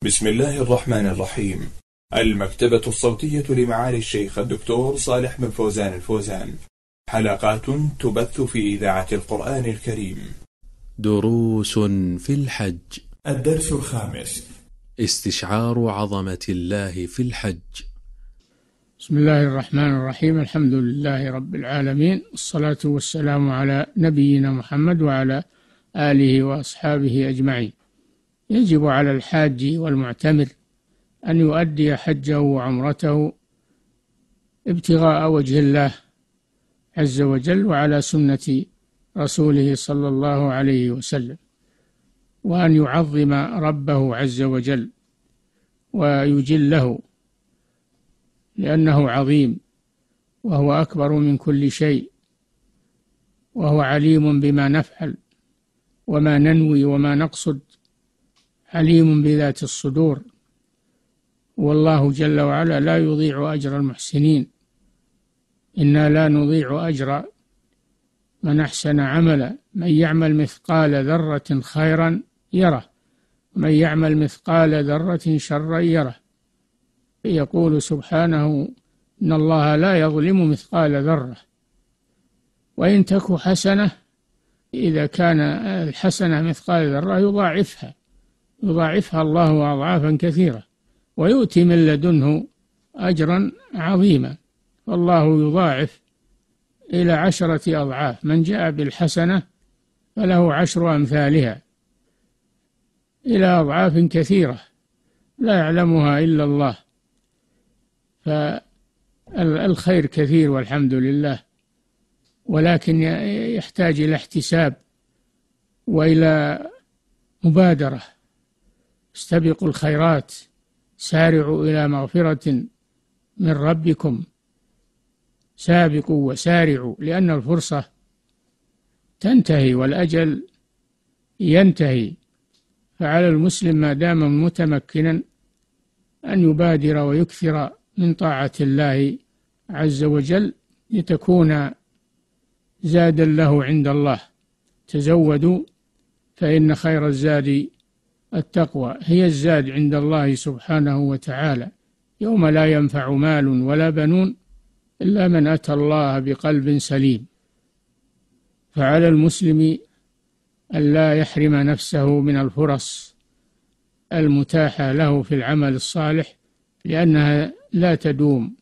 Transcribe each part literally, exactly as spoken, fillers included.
بسم الله الرحمن الرحيم. المكتبة الصوتية لمعالي الشيخ الدكتور صالح بن فوزان الفوزان، حلقات تبث في إذاعة القرآن الكريم. دروس في الحج. الدرس الخامس: استشعار عظمة الله في الحج. بسم الله الرحمن الرحيم. الحمد لله رب العالمين، الصلاة والسلام على نبينا محمد وعلى آله وأصحابه أجمعين. يجب على الحاج والمعتمر أن يؤدي حجه وعمرته ابتغاء وجه الله عز وجل وعلى سنة رسوله صلى الله عليه وسلم، وأن يعظم ربه عز وجل ويجله، لأنه عظيم وهو أكبر من كل شيء، وهو عليم بما نفعل وما ننوي وما نقصد، عليم بذات الصدور. والله جل وعلا لا يضيع أجر المحسنين، إنا لا نضيع أجر من أحسن عملا، من يعمل مثقال ذرة خيرا يره، ومن يعمل مثقال ذرة شرا يره. يقول سبحانه: إن الله لا يظلم مثقال ذرة، وإن تك حسنة، إذا كان الحسنة مثقال ذرة يضاعفها يضاعفها الله أضعافا كثيرة، ويؤتي من لدنه أجرا عظيما. والله يضاعف إلى عشرة أضعاف، من جاء بالحسنة فله عشر أمثالها، إلى أضعاف كثيرة لا يعلمها إلا الله. فالخير كثير والحمد لله، ولكن يحتاج إلى احتساب وإلى مبادرة. استبقوا الخيرات، سارعوا إلى مغفرة من ربكم، سابقوا وسارعوا، لأن الفرصة تنتهي والأجل ينتهي. فعلى المسلم ما دام متمكنا أن يبادر ويكثر من طاعة الله عز وجل لتكون زادا له عند الله. تزودوا فإن خير الزاد التقوى، هي الزاد عند الله سبحانه وتعالى، يوم لا ينفع مال ولا بنون إلا من أتى الله بقلب سليم. فعلى المسلم أن لا يحرم نفسه من الفرص المتاحة له في العمل الصالح، لأنها لا تدوم،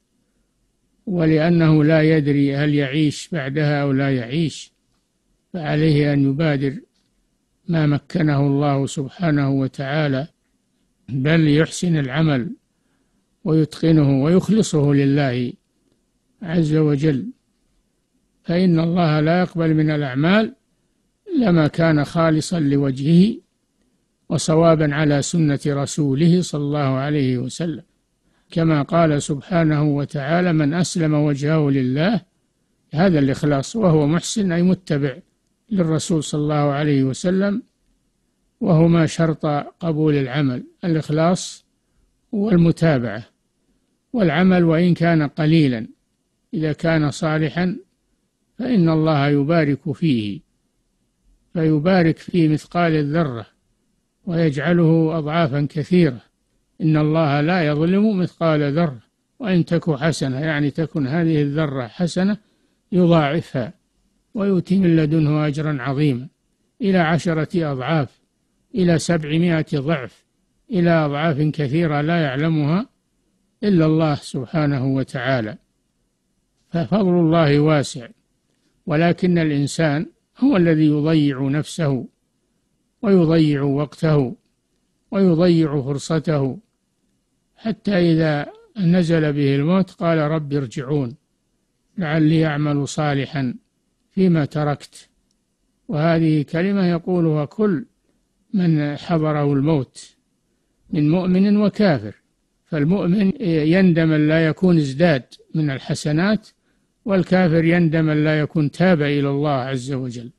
ولأنه لا يدري هل يعيش بعدها أو لا يعيش. فعليه أن يبادر ما مكنه الله سبحانه وتعالى، بل يحسن العمل ويتقنه ويخلصه لله عز وجل، فإن الله لا يقبل من الأعمال لما كان خالصا لوجهه وصوابا على سنة رسوله صلى الله عليه وسلم، كما قال سبحانه وتعالى: من أسلم وجهه لله، هذا الإخلاص، وهو محسن أي متبع للرسول صلى الله عليه وسلم، وهما شرط قبول العمل: الإخلاص والمتابعة. والعمل وإن كان قليلا إذا كان صالحا فإن الله يبارك فيه، فيبارك في مثقال الذرة ويجعله أضعافا كثيرة. إن الله لا يظلم مثقال ذرة، وإن تك حسنة، يعني تكن هذه الذرة حسنة، يضاعفها ويؤتي من لدنه أجرا عظيما، إلى عشرة أضعاف، إلى سبعمائة ضعف، إلى أضعاف كثيرة لا يعلمها إلا الله سبحانه وتعالى. ففضل الله واسع، ولكن الإنسان هو الذي يضيع نفسه ويضيع وقته ويضيع فرصته، حتى إذا نزل به الموت قال: رب ارجعون لعلي أعمل صالحا فيما تركت. وهذه كلمة يقولها كل من حضره الموت من مؤمن وكافر. فالمؤمن يندم أن لا يكون ازداد من الحسنات، والكافر يندم أن لا يكون تاب إلى الله عز وجل.